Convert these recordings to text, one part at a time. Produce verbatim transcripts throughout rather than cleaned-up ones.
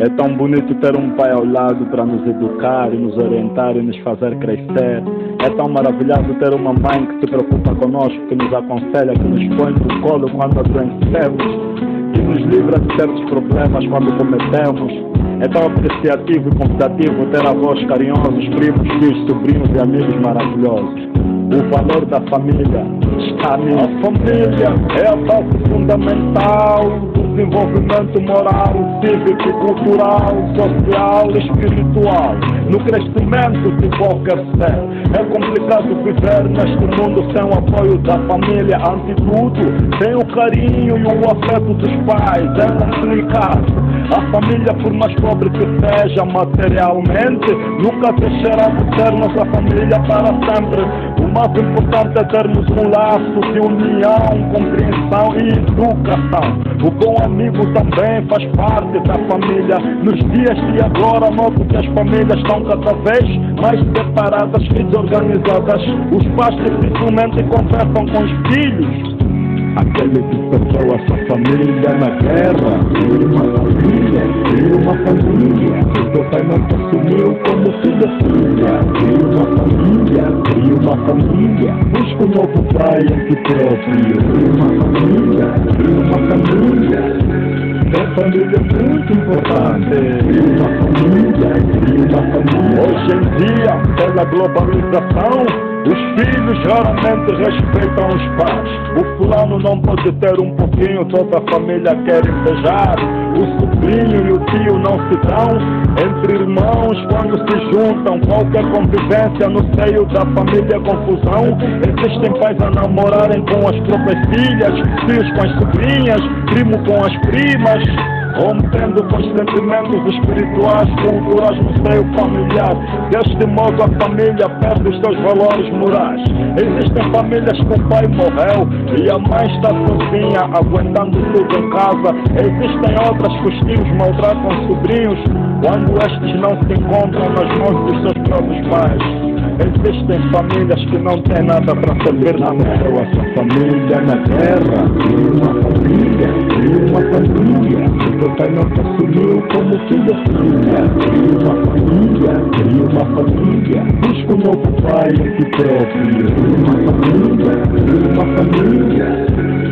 É tão bonito ter um pai ao lado para nos educar e nos orientar e nos fazer crescer. É tão maravilhoso ter uma mãe que se preocupa conosco, que nos aconselha, que nos põe no colo quando adoecemos, que nos livra de certos problemas quando cometemos. É tão apreciativo e convidativo ter avós carinhosos, primos, filhos, sobrinhos e amigos maravilhosos. O valor da família está nisso. A família é a base fundamental do desenvolvimento moral, cívico, cultural, social e espiritual, no crescimento de qualquer ser. É complicado viver neste mundo sem o apoio da família, ante tudo, sem o carinho e o afeto dos pais. É complicado. A família, por mais pobre que seja materialmente, nunca deixará de ser nossa família para sempre. O mais importante é termos um laço de união, compreensão e educação. O bom amigo também faz parte da família. Nos dias de agora, noto que as famílias estão cada vez mais separadas e desorganizadas. Os pais dificilmente conversam com os filhos. Aquele que perdeu a sua família na guerra, e uma família, e uma família, o seu pai não te assumiu como filho ou filha, e uma família, e uma família, busca um novo pai em que próprio, e uma família, e uma família. A família é muito importante. E uma família, e uma família. Hoje em dia, pela globalização, os filhos raramente respeitam os pais. O fulano não pode ter um pouquinho, toda a família quer beijar. O sobrinho e o tio não se dão. Entre irmãos, quando se juntam, qualquer convivência no seio da família é confusão. Existem pais a namorarem com as próprias filhas, filhos com as sobrinhas, primo com as primas, rompendo com os sentimentos espirituais, culturais no seio familiar. Deste modo a família perde os seus valores morais. Existem famílias que o pai morreu e a mãe está sozinha, aguentando tudo em casa. Existem outras que os tios maltratam os sobrinhos quando estes não se encontram nas mãos dos seus próprios pais. Existem famílias que não têm nada para servir na terra. Essa família na guerra, e uma família, e uma família. O seu pai não te assumiu como filho ou filha, e uma família, e uma família. Busca um novo pai em si próprio, e uma família, e uma família.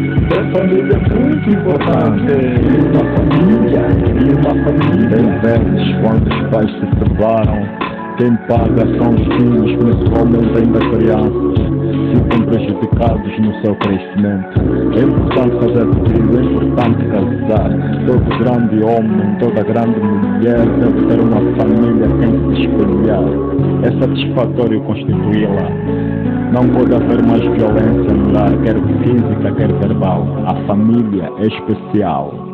A família é muito importante. E uma família, e uma família. Tem vezes quando os pais se separam, quem paga são os filhos, principalmente ainda crianças, ficam prejudicados no seu crescimento. É importante fazer filho, é importante casar. Todo grande homem, toda grande mulher deve ter uma família quem se espelhar. É satisfatório constituí-la. Não pode haver mais violência no lar, quer física, quer verbal. A família é especial.